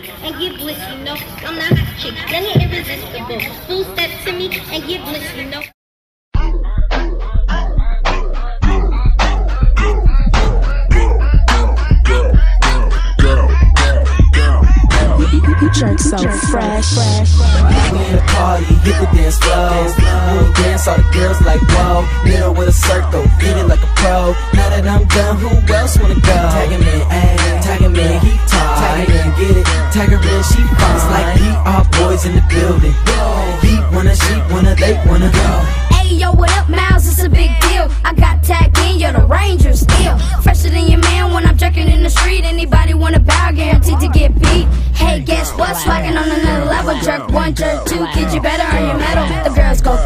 and get bliss, you know. I'm the hot chick, young and irresistible. Full step to me and get bliss, you know. You jerk so fresh. We in the party, hit the dance floor. We dance, all the girls like whoa. Middle with a circle, beat it like a pro. Now that I'm done, who else wanna go? Tagging me, ayy, tagging me, he tight. Tagging in, get it, tag her in, she fine. It's like PR boys in the building. He wanna, she wanna, they wanna go. Hey yo, what up, Miles? It's a big deal. I got tagged in, you're the Ranger still. Fresher than your man when I'm jerking in the street. Anybody wanna bow, guaranteed to get beat. Hey, guess what? Swagging on another level. Jerk one, jerk two, kid, you better earn your medal. The girls go